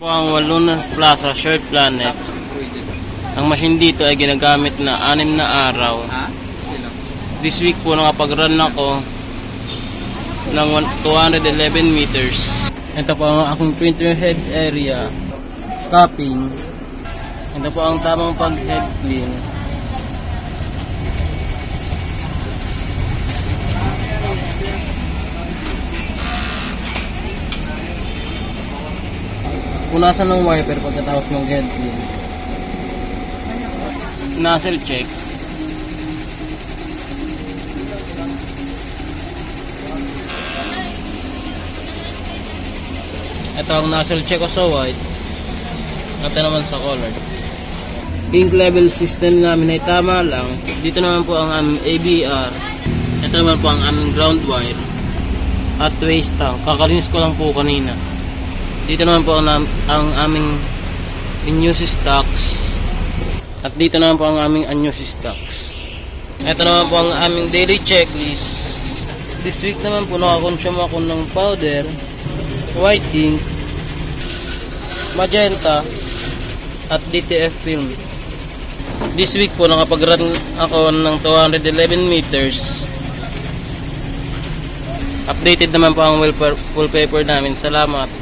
Po ang Walunas Plaza Short Planet. Ang machine dito ay ginagamit na 6 na araw. This week po nakapag-run ako ng 211 meters. Ito po ang aking printer head area. Tapping. Ito po ang tamang pag-head clean. Punasan ng wiper pagkatapos mag-head clean. Nozzle check. Ito ang nozzle check ko sa white. Ito naman sa color. Ink level system namin ay tama lang. Dito naman po ang aming ABR. Ito naman po ang aming ground wire. At waste tank. Kakalinis ko lang po kanina. Dito naman po ang aming in-use stocks. At dito naman po ang aming unused stocks. Ito naman po ang aming daily checklist. This week naman po nakakonsume ako ng powder, white ink, magenta, at DTF film. This week po nakapag-run ako ng 211 meters. Updated naman po ang wallpaper namin. Salamat.